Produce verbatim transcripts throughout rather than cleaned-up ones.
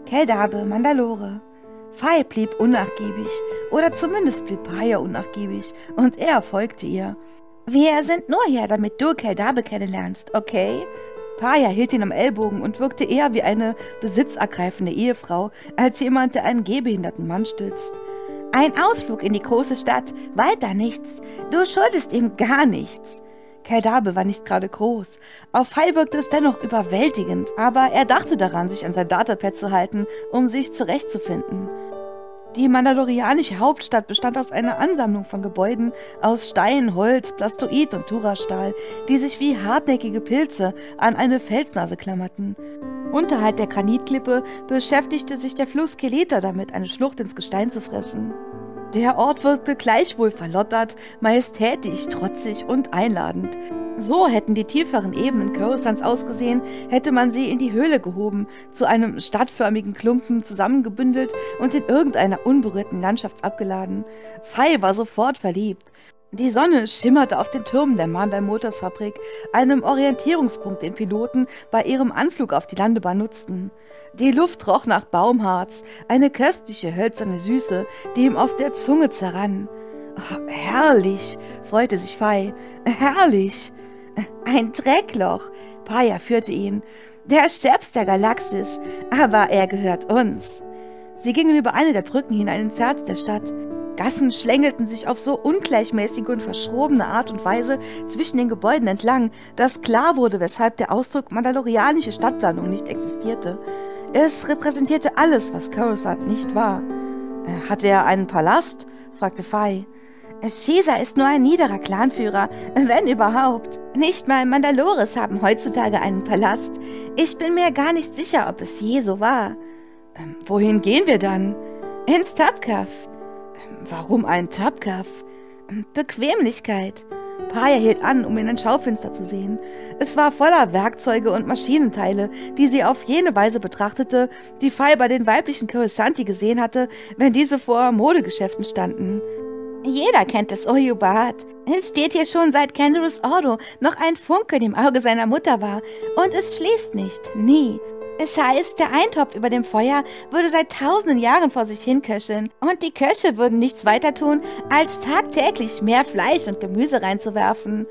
Keldabe, Mandalore. Fei blieb unnachgiebig, oder zumindest blieb Paya unnachgiebig, und er folgte ihr. Wir sind nur hier, damit du Keldabe kennenlernst, okay? Paya hielt ihn am Ellbogen und wirkte eher wie eine besitzergreifende Ehefrau, als jemand, der einen gehbehinderten Mann stützt. Ein Ausflug in die große Stadt, weiter nichts. Du schuldest ihm gar nichts. Keldabe war nicht gerade groß. Auf Fei wirkte es dennoch überwältigend, aber er dachte daran, sich an sein Datapad zu halten, um sich zurechtzufinden. Die mandalorianische Hauptstadt bestand aus einer Ansammlung von Gebäuden aus Stein, Holz, Plastoid und Durastahl, die sich wie hartnäckige Pilze an eine Felsnase klammerten. Unterhalb der Granitklippe beschäftigte sich der Fluss Keleta damit, eine Schlucht ins Gestein zu fressen. Der Ort wirkte gleichwohl verlottert, majestätisch, trotzig und einladend. So hätten die tieferen Ebenen Coruscants ausgesehen, hätte man sie in die Höhle gehoben, zu einem stadtförmigen Klumpen zusammengebündelt und in irgendeiner unberührten Landschaft abgeladen. Fei war sofort verliebt. Die Sonne schimmerte auf den Türmen der Mandal Motors Fabrik, einem Orientierungspunkt, den Piloten bei ihrem Anflug auf die Landebahn nutzten. Die Luft roch nach Baumharz, eine köstliche hölzerne Süße, die ihm auf der Zunge zerrann. Oh, herrlich, freute sich Fei. Herrlich! Ein Dreckloch! Paya führte ihn. Der Chefs der Galaxis, aber er gehört uns. Sie gingen über eine der Brücken hinein ins Herz der Stadt. Gassen schlängelten sich auf so ungleichmäßige und verschrobene Art und Weise zwischen den Gebäuden entlang, dass klar wurde, weshalb der Ausdruck mandalorianische Stadtplanung nicht existierte. Es repräsentierte alles, was Coruscant nicht war. »Hatte er einen Palast?« fragte Fei. »Shisa ist nur ein niederer Clanführer, wenn überhaupt. Nicht mal Mandalores haben heutzutage einen Palast. Ich bin mir gar nicht sicher, ob es je so war.« ähm, »Wohin gehen wir dann?« »Ins Tapkaf.« ähm, »Warum ein Tapkaf?« ähm, »Bequemlichkeit.« Paya hielt an, um in ein Schaufenster zu sehen. Es war voller Werkzeuge und Maschinenteile, die sie auf jene Weise betrachtete, die Fei bei den weiblichen Coruscanti gesehen hatte, wenn diese vor Modegeschäften standen. Jeder kennt das Oyubat. Es steht hier schon seit Canderous Ordo noch ein Funke im Auge seiner Mutter war. Und es schließt nicht, nie. Es heißt, der Eintopf über dem Feuer würde seit tausenden Jahren vor sich hinköcheln. Und die Köche würden nichts weiter tun, als tagtäglich mehr Fleisch und Gemüse reinzuwerfen.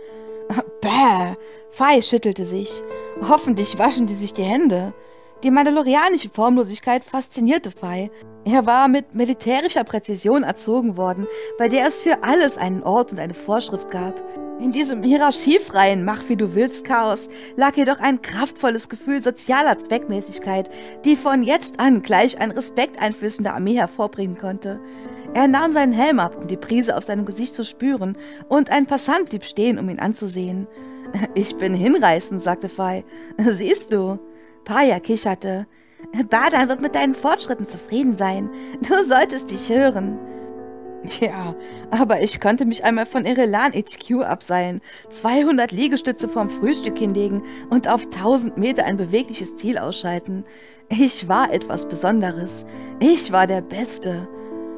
Bäh! Fei schüttelte sich. Hoffentlich waschen sie sich die Hände. Die mandalorianische Formlosigkeit faszinierte Fei. Er war mit militärischer Präzision erzogen worden, bei der es für alles einen Ort und eine Vorschrift gab. In diesem hierarchiefreien Mach-wie-du-willst-Chaos lag jedoch ein kraftvolles Gefühl sozialer Zweckmäßigkeit, die von jetzt an gleich ein respekteinflößende Armee hervorbringen konnte. Er nahm seinen Helm ab, um die Brise auf seinem Gesicht zu spüren, und ein Passant blieb stehen, um ihn anzusehen. »Ich bin hinreißend«, sagte Fei. »Siehst du?« Paya kicherte. »Badan wird mit deinen Fortschritten zufrieden sein. Du solltest dich hören.« »Ja, aber ich konnte mich einmal von Irelan H Q abseilen, zweihundert Liegestütze vorm Frühstück hinlegen und auf tausend Meter ein bewegliches Ziel ausschalten. Ich war etwas Besonderes. Ich war der Beste.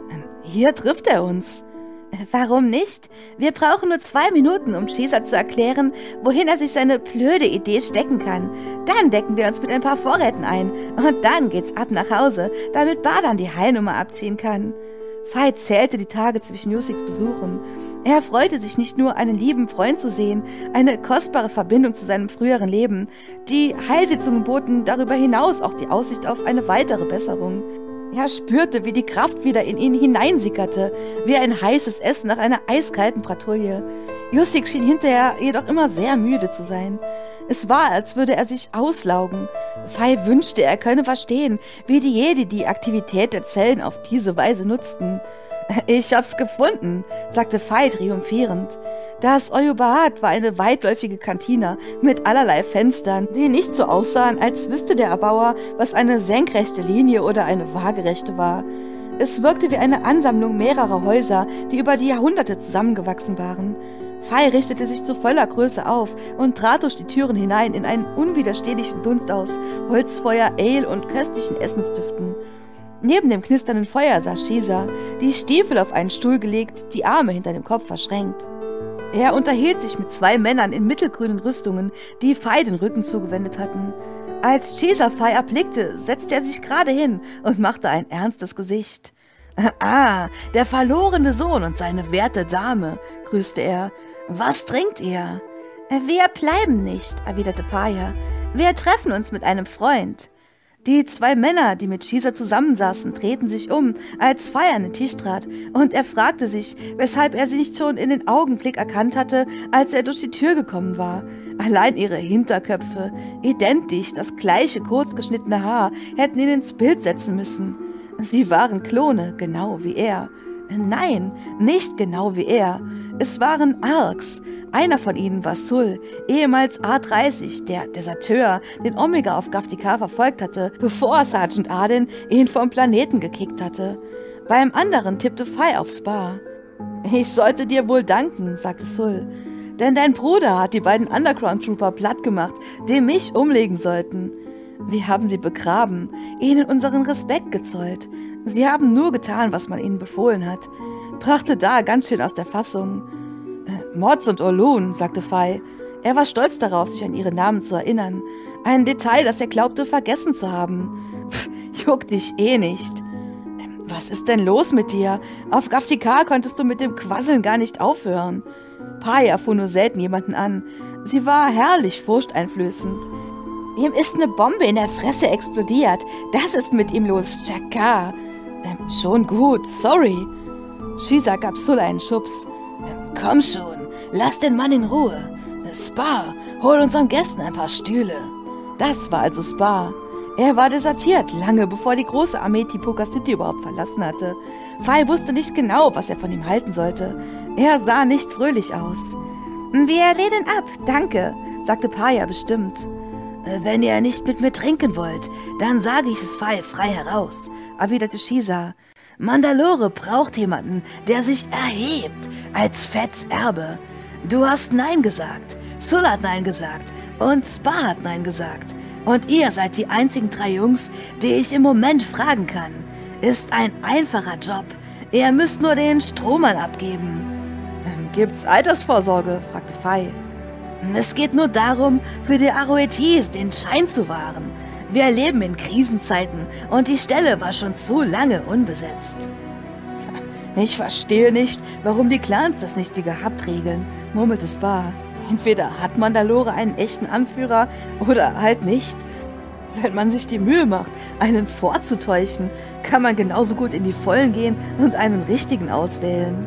Hier trifft er uns.« »Warum nicht? Wir brauchen nur zwei Minuten, um Shisa zu erklären, wohin er sich seine blöde Idee stecken kann. Dann decken wir uns mit ein paar Vorräten ein und dann geht's ab nach Hause, damit Badan die Heilnummer abziehen kann.« Fei zählte die Tage zwischen Yusiks Besuchen. Er freute sich nicht nur, einen lieben Freund zu sehen, eine kostbare Verbindung zu seinem früheren Leben. Die Heilsitzungen boten darüber hinaus auch die Aussicht auf eine weitere Besserung. Er spürte, wie die Kraft wieder in ihn hineinsickerte, wie ein heißes Essen nach einer eiskalten Bratouille. Yusik schien hinterher jedoch immer sehr müde zu sein. Es war, als würde er sich auslaugen. Fei wünschte, er könne verstehen, wie die Jedi die Aktivität der Zellen auf diese Weise nutzten. »Ich hab's gefunden«, sagte Fei triumphierend. Das Oyubahat war eine weitläufige Kantine mit allerlei Fenstern, die nicht so aussahen, als wüsste der Erbauer, was eine senkrechte Linie oder eine waagerechte war. Es wirkte wie eine Ansammlung mehrerer Häuser, die über die Jahrhunderte zusammengewachsen waren. Fei richtete sich zu voller Größe auf und trat durch die Türen hinein in einen unwiderstehlichen Dunst aus Holzfeuer, Ale und köstlichen Essensdüften. Neben dem knisternden Feuer saß Shisa, die Stiefel auf einen Stuhl gelegt, die Arme hinter dem Kopf verschränkt. Er unterhielt sich mit zwei Männern in mittelgrünen Rüstungen, die Fei den Rücken zugewendet hatten. Als Caesar Fei erblickte, setzte er sich gerade hin und machte ein ernstes Gesicht. »Ah, der verlorene Sohn und seine werte Dame«, grüßte er. »Was trinkt ihr?« »Wir bleiben nicht«, erwiderte Paia. »Wir treffen uns mit einem Freund.« Die zwei Männer, die mit Caesar zusammensaßen, drehten sich um, als Fei an den Tisch trat, und er fragte sich, weshalb er sie nicht schon in den Augenblick erkannt hatte, als er durch die Tür gekommen war. Allein ihre Hinterköpfe, identisch, das gleiche kurzgeschnittene Haar, hätten ihn ins Bild setzen müssen. Sie waren Klone, genau wie er. Nein, nicht genau wie er. Es waren Arks. Einer von ihnen war Sul, ehemals A dreißig, der Deserteur, den Omega auf Gavtikar verfolgt hatte, bevor Sergeant Arden ihn vom Planeten gekickt hatte. Beim anderen tippte Fei auf Spar. »Ich sollte dir wohl danken«, sagte Sul, »denn dein Bruder hat die beiden Underground-Trooper platt gemacht, die mich umlegen sollten. Wir haben sie begraben, ihnen unseren Respekt gezollt. Sie haben nur getan, was man ihnen befohlen hat. Brachte da ganz schön aus der Fassung.« Äh, »Mods und Orlun«, sagte Fei. Er war stolz darauf, sich an ihre Namen zu erinnern. Ein Detail, das er glaubte, vergessen zu haben. Pff, juckt dich eh nicht. »Was ist denn los mit dir? Auf Gavtikar konntest du mit dem Quasseln gar nicht aufhören.« Paia fuhr nur selten jemanden an. Sie war herrlich furchteinflößend. »Ihm ist eine Bombe in der Fresse explodiert. Das ist mit ihm los, Chaka.« Ähm, »Schon gut, sorry.« Caesar gab Sul einen Schubs. Ähm, »Komm schon, lass den Mann in Ruhe. Spar, hol unseren Gästen ein paar Stühle.« Das war also Spar. Er war desertiert, lange bevor die große Armee Tipoca City überhaupt verlassen hatte. Fei wusste nicht genau, was er von ihm halten sollte. Er sah nicht fröhlich aus. »Wir lehnen ab, danke«, sagte Paia bestimmt. »Wenn ihr nicht mit mir trinken wollt, dann sage ich es Fei frei heraus«, erwiderte Caesar. »Mandalore braucht jemanden, der sich erhebt, als Fetts Erbe. Du hast Nein gesagt, Sul hat Nein gesagt und Spar hat Nein gesagt. Und ihr seid die einzigen drei Jungs, die ich im Moment fragen kann. Ist ein einfacher Job. Ihr müsst nur den Strohmann abgeben.« Ähm, »Gibt's Altersvorsorge?«, fragte Fei. »Es geht nur darum, für die Aroetis den Schein zu wahren. Wir leben in Krisenzeiten und die Stelle war schon zu lange unbesetzt.« »Ich verstehe nicht, warum die Clans das nicht wie gehabt regeln«, murmelte Spar. »Entweder hat Mandalore einen echten Anführer oder halt nicht. Wenn man sich die Mühe macht, einen vorzutäuschen, kann man genauso gut in die Vollen gehen und einen richtigen auswählen.«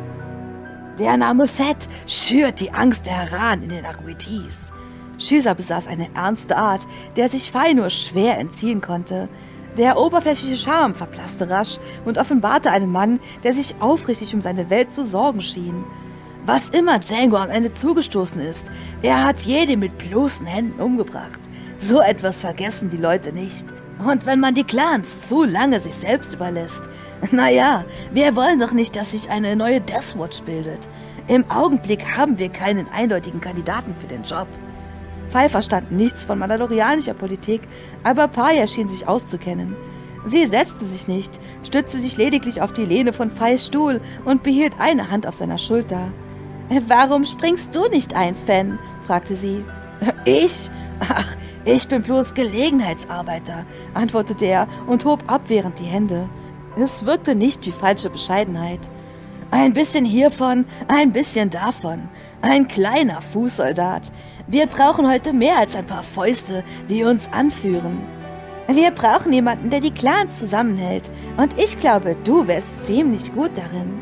»Der Name Fett schürt die Angst der Haran in den Aroetis.« Caesar besaß eine ernste Art, der sich Fei nur schwer entziehen konnte. Der oberflächliche Charme verblasste rasch und offenbarte einen Mann, der sich aufrichtig um seine Welt zu sorgen schien. Was immer Django am Ende zugestoßen ist, er hat jede mit bloßen Händen umgebracht. So etwas vergessen die Leute nicht. Und wenn man die Clans zu lange sich selbst überlässt, naja, wir wollen doch nicht, dass sich eine neue Deathwatch bildet. Im Augenblick haben wir keinen eindeutigen Kandidaten für den Job.« Fei verstand nichts von mandalorianischer Politik, aber Paia schien sich auszukennen. Sie setzte sich nicht, stützte sich lediglich auf die Lehne von Feis Stuhl und behielt eine Hand auf seiner Schulter. »Warum springst du nicht ein, Fen?«, fragte sie. »Ich? Ach, ich bin bloß Gelegenheitsarbeiter«, antwortete er und hob abwehrend die Hände. Es wirkte nicht wie falsche Bescheidenheit. »Ein bisschen hiervon, ein bisschen davon. Ein kleiner Fußsoldat. Wir brauchen heute mehr als ein paar Fäuste, die uns anführen.« »Wir brauchen jemanden, der die Clans zusammenhält. Und ich glaube, du wärst ziemlich gut darin.«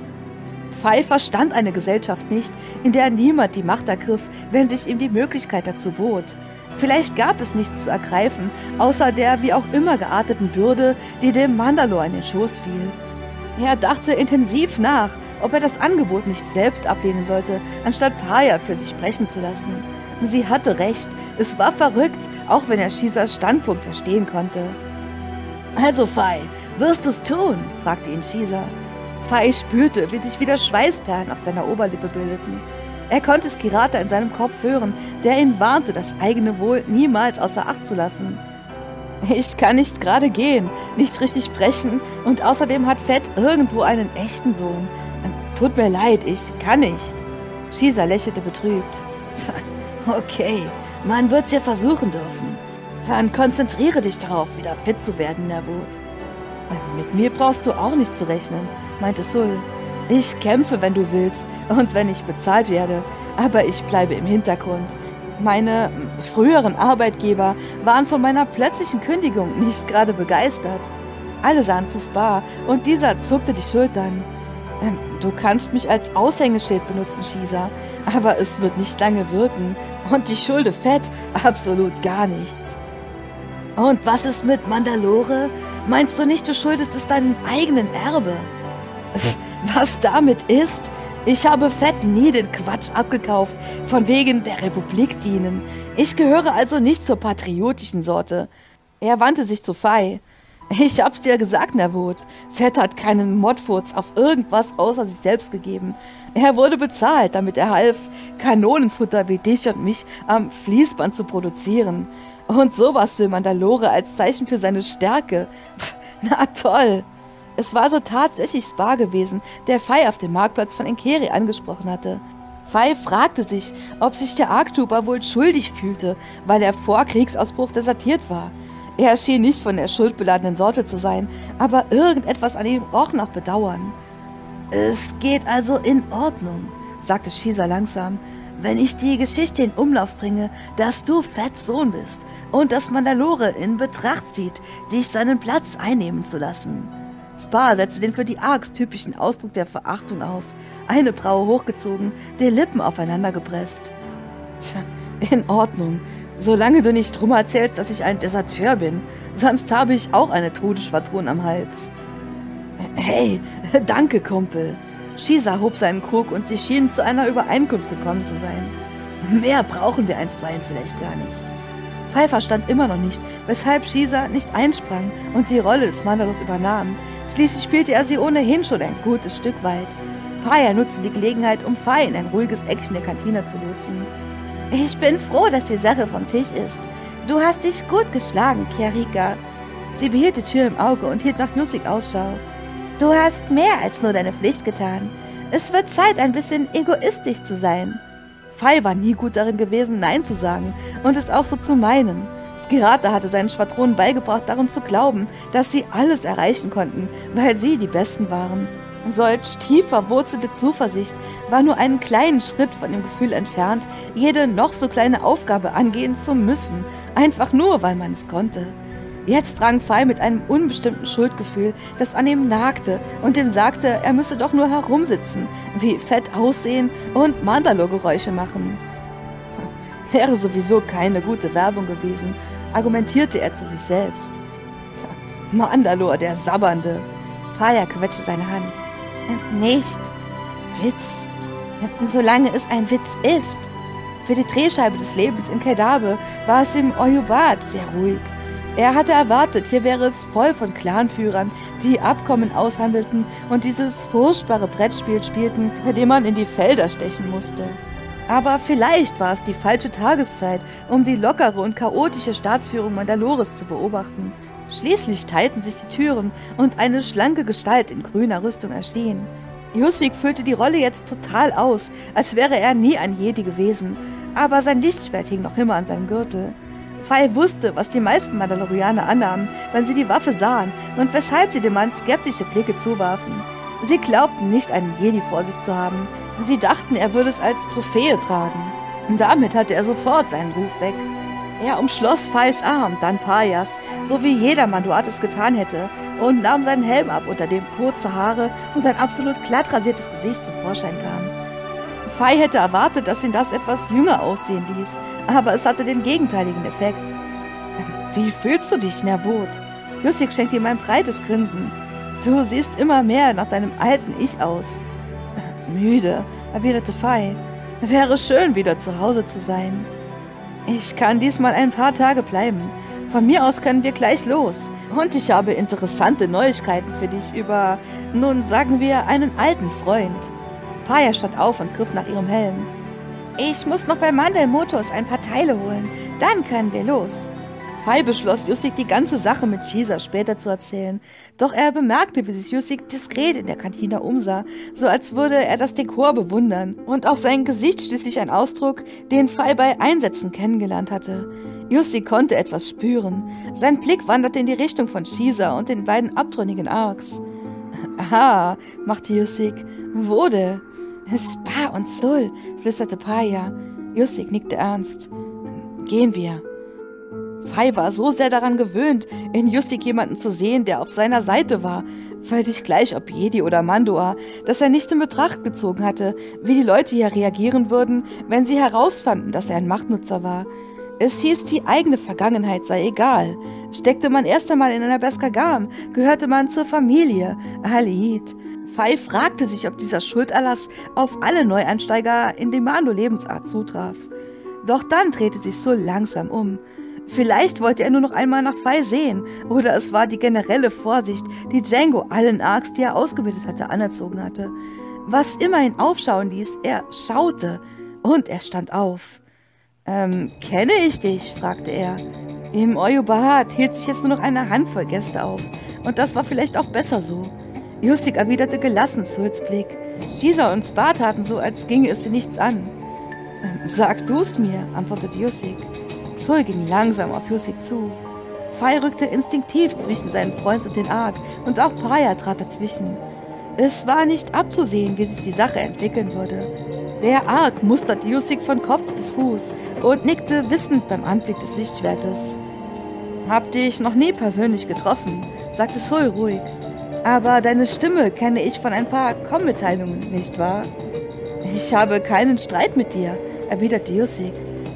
Fei verstand eine Gesellschaft nicht, in der niemand die Macht ergriff, wenn sich ihm die Möglichkeit dazu bot. Vielleicht gab es nichts zu ergreifen, außer der wie auch immer gearteten Bürde, die dem Mandalore in den Schoß fiel. Er dachte intensiv nach, ob er das Angebot nicht selbst ablehnen sollte, anstatt Paia für sich sprechen zu lassen. Sie hatte recht, es war verrückt, auch wenn er Caesars Standpunkt verstehen konnte. »Also Fei, wirst du's tun?«, fragte ihn Caesar. Fei spürte, wie sich wieder Schweißperlen auf seiner Oberlippe bildeten. Er konnte Skirata in seinem Kopf hören, der ihn warnte, das eigene Wohl niemals außer Acht zu lassen. »Ich kann nicht gerade gehen, nicht richtig sprechen und außerdem hat Fett irgendwo einen echten Sohn. Tut mir leid, ich kann nicht.« Caesar lächelte betrübt. »Okay, man wird's ja versuchen dürfen. Dann konzentriere dich darauf, wieder fit zu werden, Nervot. Mit mir brauchst du auch nicht zu rechnen, meinte Sul. Ich kämpfe, wenn du willst und wenn ich bezahlt werde, aber ich bleibe im Hintergrund. Meine früheren Arbeitgeber waren von meiner plötzlichen Kündigung nicht gerade begeistert. Alle sahen zu Spa und dieser zuckte die Schultern. Du kannst mich als Aushängeschild benutzen, Shisa, aber es wird nicht lange wirken. Und ich schulde Fett absolut gar nichts. Und was ist mit Mandalore? Meinst du nicht, du schuldest es deinem eigenen Erbe? Was damit ist? Ich habe Fett nie den Quatsch abgekauft, von wegen der Republik dienen. Ich gehöre also nicht zur patriotischen Sorte. Er wandte sich zu Fei. Ich hab's dir gesagt, Nervot. Fett hat keinen Modfurz auf irgendwas außer sich selbst gegeben. Er wurde bezahlt, damit er half, Kanonenfutter wie dich und mich am Fließband zu produzieren. Und sowas will Mandalore als Zeichen für seine Stärke. Na toll. Es war so tatsächlich Spa gewesen, der Fei auf dem Marktplatz von Enkeri angesprochen hatte. Fei fragte sich, ob sich der Arctrooper wohl schuldig fühlte, weil er vor Kriegsausbruch desertiert war. Er schien nicht von der schuldbeladenen Sorte zu sein, aber irgendetwas an ihm roch nach Bedauern. »Es geht also in Ordnung«, sagte Shisa langsam, »wenn ich die Geschichte in Umlauf bringe, dass du Fetts Sohn bist und dass Mandalore in Betracht zieht, dich seinen Platz einnehmen zu lassen.« Spa setzte den für die Arks typischen Ausdruck der Verachtung auf, eine Braue hochgezogen, die Lippen aufeinander gepresst. »Tja, in Ordnung. Solange du nicht drum erzählst, dass ich ein Deserteur bin, sonst habe ich auch eine Todesschwadron am Hals.« »Hey, danke, Kumpel.« Shisa hob seinen Krug und sie schienen zu einer Übereinkunft gekommen zu sein. »Mehr brauchen wir einstweilen vielleicht gar nicht.« Fei verstand immer noch nicht, weshalb Shisa nicht einsprang und die Rolle des Mandalos übernahm. Schließlich spielte er sie ohnehin schon ein gutes Stück weit. Paya nutzte die Gelegenheit, um Fei in ein ruhiges Eckchen der Kantine zu lotsen. »Ich bin froh, dass die Sache vom Tisch ist. Du hast dich gut geschlagen, Kiarika.« Sie behielt die Tür im Auge und hielt nach Jusik Ausschau. »Du hast mehr als nur deine Pflicht getan. Es wird Zeit, ein bisschen egoistisch zu sein.« Fei war nie gut darin gewesen, Nein zu sagen und es auch so zu meinen. Skirata hatte seinen Schwadronen beigebracht, daran zu glauben, dass sie alles erreichen konnten, weil sie die Besten waren. Solch tief verwurzelte Zuversicht war nur einen kleinen Schritt von dem Gefühl entfernt, jede noch so kleine Aufgabe angehen zu müssen, einfach nur, weil man es konnte. Jetzt drang Fei mit einem unbestimmten Schuldgefühl, das an ihm nagte und ihm sagte, er müsse doch nur herumsitzen, wie fett aussehen und Mandalore-Geräusche machen. Wäre sowieso keine gute Werbung gewesen, argumentierte er zu sich selbst. Mandalore, der Sabbernde. Paya quetschte seine Hand. Nicht. Witz. Solange es ein Witz ist. Für die Drehscheibe des Lebens in Keldabe war es im Oyubat sehr ruhig. Er hatte erwartet, hier wäre es voll von Clanführern, die Abkommen aushandelten und dieses furchtbare Brettspiel spielten, bei dem man in die Felder stechen musste. Aber vielleicht war es die falsche Tageszeit, um die lockere und chaotische Staatsführung Mandalores zu beobachten. Schließlich teilten sich die Türen und eine schlanke Gestalt in grüner Rüstung erschien. Jusik füllte die Rolle jetzt total aus, als wäre er nie ein Jedi gewesen, aber sein Lichtschwert hing noch immer an seinem Gürtel. Fei wusste, was die meisten Mandalorianer annahmen, wenn sie die Waffe sahen und weshalb sie dem Mann skeptische Blicke zuwarfen. Sie glaubten nicht, einen Jedi vor sich zu haben. Sie dachten, er würde es als Trophäe tragen. Und damit hatte er sofort seinen Ruf weg. Er umschloss Feis Arm, dann Payas, so wie jeder Manduat es getan hätte, und nahm seinen Helm ab, unter dem kurze Haare und ein absolut glatt rasiertes Gesicht zum Vorschein kamen. Fei hätte erwartet, dass ihn das etwas jünger aussehen ließ, aber es hatte den gegenteiligen Effekt. »Wie fühlst du dich, Nervot?« Jusik schenkte ihm ein breites Grinsen. »Du siehst immer mehr nach deinem alten Ich aus.« »Müde«, erwiderte Fei. »Wäre schön, wieder zu Hause zu sein.« »Ich kann diesmal ein paar Tage bleiben. Von mir aus können wir gleich los. Und ich habe interessante Neuigkeiten für dich über, nun sagen wir, einen alten Freund.« Paya stand auf und griff nach ihrem Helm. »Ich muss noch bei Mandel Motors ein paar Teile holen. Dann können wir los.« Fei beschloss, Justik die ganze Sache mit Caesar später zu erzählen. Doch er bemerkte, wie sich Justik diskret in der Kantine umsah, so als würde er das Dekor bewundern. Und auf sein Gesicht schließlich ein Ausdruck, den Fei bei Einsätzen kennengelernt hatte. Justik konnte etwas spüren. Sein Blick wanderte in die Richtung von Caesar und den beiden abtrünnigen Arcs. Aha, machte Justik. Wo denn? Spa und Sul, flüsterte Paya. Justik nickte ernst. Gehen wir. Fei war so sehr daran gewöhnt, in Justik jemanden zu sehen, der auf seiner Seite war, völlig gleich ob Jedi oder Mandoar, dass er nicht in Betracht gezogen hatte, wie die Leute hier reagieren würden, wenn sie herausfanden, dass er ein Machtnutzer war. Es hieß, die eigene Vergangenheit sei egal. Steckte man erst einmal in einer Beskar Gam, gehörte man zur Familie, Aliyid. Fei fragte sich, ob dieser Schulderlass auf alle Neueinsteiger in die Mando-Lebensart zutraf. Doch dann drehte sich Sul langsam um. Vielleicht wollte er nur noch einmal nach Fei sehen, oder es war die generelle Vorsicht, die Django allen Arcs, die er ausgebildet hatte, anerzogen hatte. Was immer ihn aufschauen ließ, er schaute und er stand auf. Ähm, kenne ich dich? Fragte er. Im Oyubahat hielt sich jetzt nur noch eine Handvoll Gäste auf, und das war vielleicht auch besser so. Justik erwiderte gelassen Suls Blick. Caesar und Spa taten so, als ginge es dir nichts an. Ähm, sag du's mir, antwortete Justik. Sul ging langsam auf Justik zu. Fei rückte instinktiv zwischen seinem Freund und den Arc, und auch Paya trat dazwischen. Es war nicht abzusehen, wie sich die Sache entwickeln würde. Der Arc musterte Justik von Kopf bis Fuß und nickte wissend beim Anblick des Lichtschwertes. Hab dich noch nie persönlich getroffen, sagte Sul ruhig. Aber deine Stimme kenne ich von ein paar Com-Mitteilungen, nicht wahr? Ich habe keinen Streit mit dir, erwiderte Justik.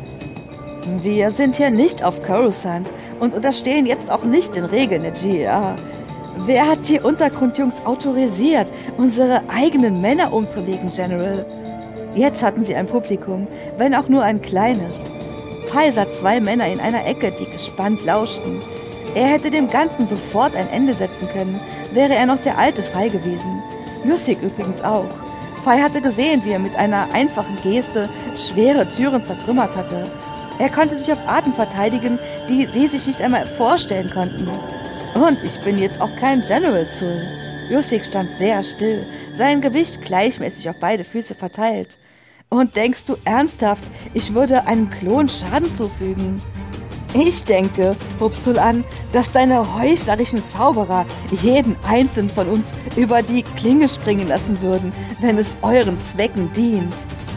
Wir sind hier nicht auf Coruscant und unterstehen jetzt auch nicht den Regeln der G E A. Wer hat die Untergrundjungs autorisiert, unsere eigenen Männer umzulegen, General? Jetzt hatten sie ein Publikum, wenn auch nur ein kleines. Fei sah zwei Männer in einer Ecke, die gespannt lauschten. Er hätte dem Ganzen sofort ein Ende setzen können, wäre er noch der alte Fei gewesen. Justik übrigens auch. Fei hatte gesehen, wie er mit einer einfachen Geste schwere Türen zertrümmert hatte. Er konnte sich auf Arten verteidigen, die sie sich nicht einmal vorstellen konnten. Und ich bin jetzt auch kein General Sul. Justik stand sehr still, sein Gewicht gleichmäßig auf beide Füße verteilt. Und denkst du ernsthaft, ich würde einem Klon Schaden zufügen? Ich denke, hob Sul an, dass deine heuchlerischen Zauberer jeden einzelnen von uns über die Klinge springen lassen würden, wenn es euren Zwecken dient.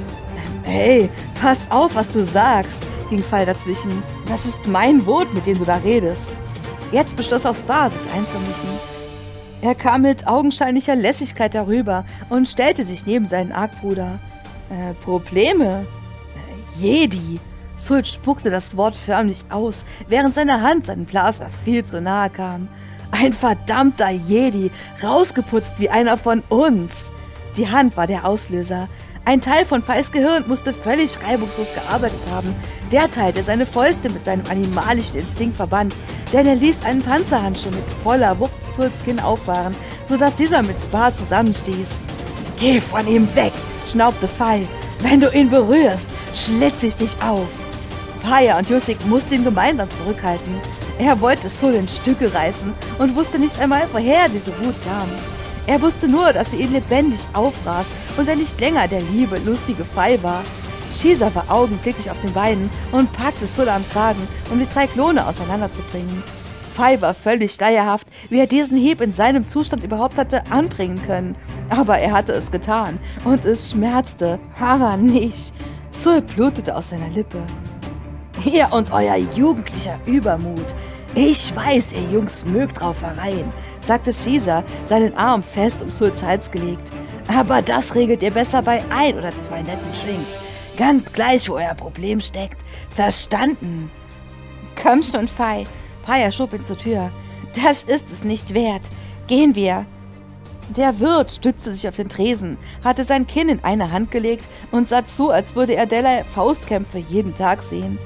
Hey, pass auf, was du sagst, ging Fei dazwischen. Das ist mein Wort, mit dem du da redest. Jetzt beschloss auch Spa, sich einzumischen. Er kam mit augenscheinlicher Lässigkeit herüber und stellte sich neben seinen Arc-Bruder. Äh, Probleme? Äh, Jedi! Sul spuckte das Wort förmlich aus, während seine Hand seinem Blaster viel zu nahe kam. Ein verdammter Jedi, rausgeputzt wie einer von uns! Die Hand war der Auslöser. Ein Teil von Feis Gehirn musste völlig reibungslos gearbeitet haben. Der Teil, der seine Fäuste mit seinem animalischen Instinkt verband, denn er ließ einen Panzerhandschuh mit voller Wucht Suls Kinn auffahren, sodass dieser mit Spa zusammenstieß. »Geh von ihm weg«, schnaubte Fei. »Wenn du ihn berührst, schlitze ich dich auf.« Paya und Justik mussten ihn gemeinsam zurückhalten. Er wollte Sul in Stücke reißen und wusste nicht einmal, woher diese Wut kam. Er wusste nur, dass sie ihn lebendig aufraß und er nicht länger der liebe, lustige Fei war. Caesar war augenblicklich auf den Beinen und packte Sul am Kragen, um die drei Klone auseinanderzubringen. Fei war völlig leierhaft, wie er diesen Hieb in seinem Zustand überhaupt hatte anbringen können. Aber er hatte es getan und es schmerzte, aber nicht. Sul blutete aus seiner Lippe. »Ihr und euer jugendlicher Übermut. Ich weiß, ihr Jungs mögt Raufereien«, sagte Caesar, seinen Arm fest um Suls Hals gelegt. »Aber das regelt ihr besser bei ein oder zwei netten Drinks. Ganz gleich, wo euer Problem steckt. Verstanden?« »Komm schon, Fei«, Paya schob ihn zur Tür. »Das ist es nicht wert. Gehen wir.« Der Wirt stützte sich auf den Tresen, hatte sein Kinn in eine Hand gelegt und sah zu, als würde er derlei Faustkämpfe jeden Tag sehen.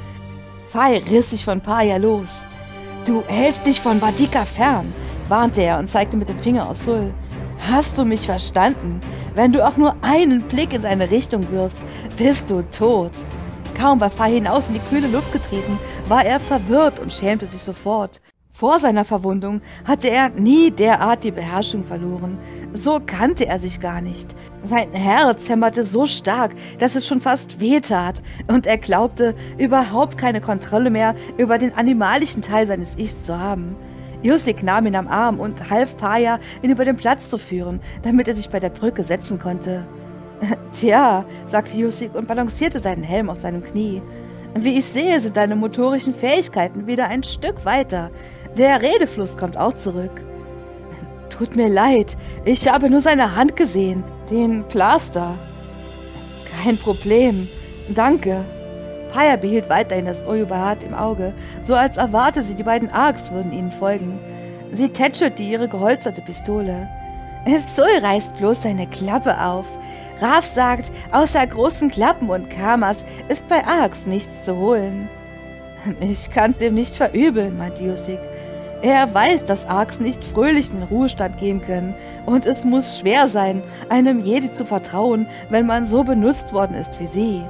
Fei riss sich von Paya los. »Du hältst dich von Badika fern«, warnte er und zeigte mit dem Finger auf Sul. »Hast du mich verstanden? Wenn du auch nur einen Blick in seine Richtung wirfst, bist du tot.« Kaum war Fei hinaus in die kühle Luft getreten, war er verwirrt und schämte sich sofort. Vor seiner Verwundung hatte er nie derart die Beherrschung verloren. So kannte er sich gar nicht. Sein Herz hämmerte so stark, dass es schon fast wehtat, und er glaubte, überhaupt keine Kontrolle mehr über den animalischen Teil seines Ichs zu haben. Jusik nahm ihn am Arm und half Paja, ihn über den Platz zu führen, damit er sich bei der Brücke setzen konnte. »Tja«, sagte Jusik und balancierte seinen Helm auf seinem Knie. »Wie ich sehe, sind deine motorischen Fähigkeiten wieder ein Stück weiter. Der Redefluss kommt auch zurück.« »Tut mir leid, ich habe nur seine Hand gesehen, den Plaster.« »Kein Problem, danke.« Paja behielt weiterhin das Oyubahat im Auge, so als erwarte sie, die beiden Arks würden ihnen folgen. Sie tätschelte ihre geholsterte Pistole. »Sul reißt bloß seine Klappe auf. Raf sagt, außer großen Klappen und Kamas ist bei Arks nichts zu holen.« »Ich kann's ihm nicht verübeln«, meinte Jusik. »Er weiß, dass Arks nicht fröhlich in den Ruhestand gehen können, und es muss schwer sein, einem Jedi zu vertrauen, wenn man so benutzt worden ist wie sie.«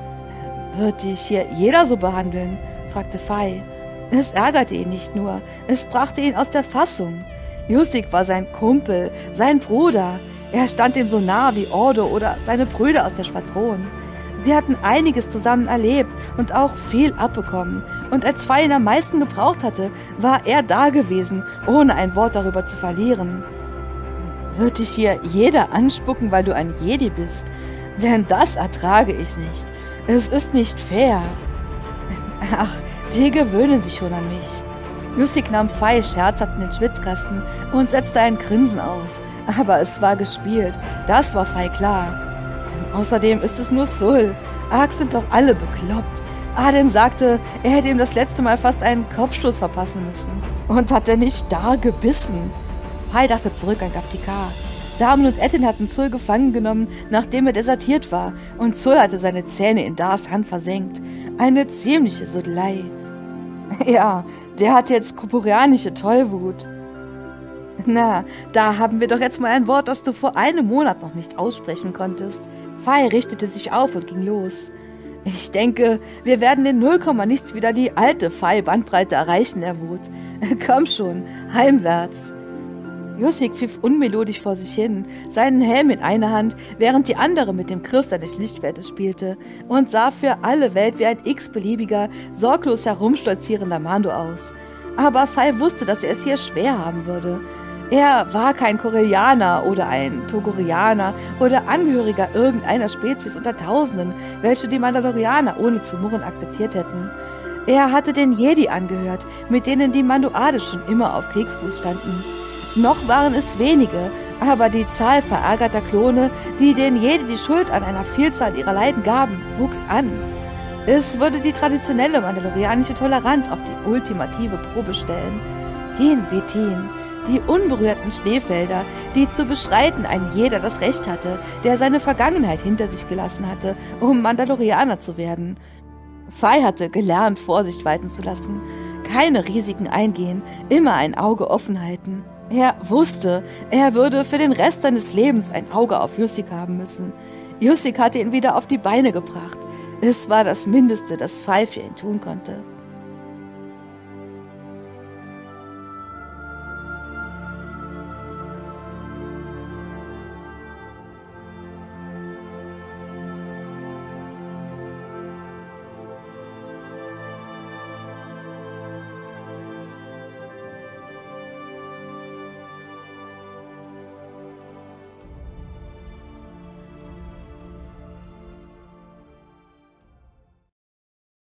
»Wird dich hier jeder so behandeln?« fragte Fei. Es ärgerte ihn nicht nur, es brachte ihn aus der Fassung. Jusik war sein Kumpel, sein Bruder. Er stand ihm so nah wie Ordo oder seine Brüder aus der Schwadron. Sie hatten einiges zusammen erlebt und auch viel abbekommen. Und als Fei ihn am meisten gebraucht hatte, war er da gewesen, ohne ein Wort darüber zu verlieren. »Wird dich hier jeder anspucken, weil du ein Jedi bist? Denn das ertrage ich nicht. Es ist nicht fair.« »Ach, die gewöhnen sich schon an mich.« Jusik nahm Fei scherzhaft in den Schwitzkasten und setzte ein Grinsen auf. Aber es war gespielt, das war Fei klar. Außerdem ist es nur Sul. Arks sind doch alle bekloppt. Arden sagte, er hätte ihm das letzte Mal fast einen Kopfstoß verpassen müssen. Und hat er nicht da gebissen? Fei dachte zurück an Gaftikar. Damen und Ettin hatten Sul gefangen genommen, nachdem er desertiert war, und Sul hatte seine Zähne in Dars Hand versenkt. Eine ziemliche Sudelei. Ja, der hat jetzt koporianische Tollwut. Na, da haben wir doch jetzt mal ein Wort, das du vor einem Monat noch nicht aussprechen konntest. Fei richtete sich auf und ging los. Ich denke, wir werden in null Komma nichts wieder die alte Fei-Bandbreite erreichen, der Wut. Komm schon, heimwärts. Jusik pfiff unmelodisch vor sich hin, seinen Helm in einer Hand, während die andere mit dem Griff seines Lichtschwertes spielte, und sah für alle Welt wie ein x-beliebiger, sorglos herumstolzierender Mando aus. Aber Fei wusste, dass er es hier schwer haben würde. Er war kein Corellianer oder ein Togorianer oder Angehöriger irgendeiner Spezies unter Tausenden, welche die Mandalorianer ohne zu murren akzeptiert hätten. Er hatte den Jedi angehört, mit denen die Mandoade schon immer auf Kriegsfuß standen. Noch waren es wenige, aber die Zahl verärgerter Klone, die den Jedi die Schuld an einer Vielzahl ihrer Leiden gaben, wuchs an. Es würde die traditionelle mandalorianische Toleranz auf die ultimative Probe stellen. Gehen Vetin, die unberührten Schneefelder, die zu beschreiten ein jeder das Recht hatte, der seine Vergangenheit hinter sich gelassen hatte, um Mandalorianer zu werden. Fei hatte gelernt, Vorsicht walten zu lassen, keine Risiken eingehen, immer ein Auge offen halten. Er wusste, er würde für den Rest seines Lebens ein Auge auf Jusik haben müssen. Jusik hatte ihn wieder auf die Beine gebracht. Es war das Mindeste, das Fei für ihn tun konnte.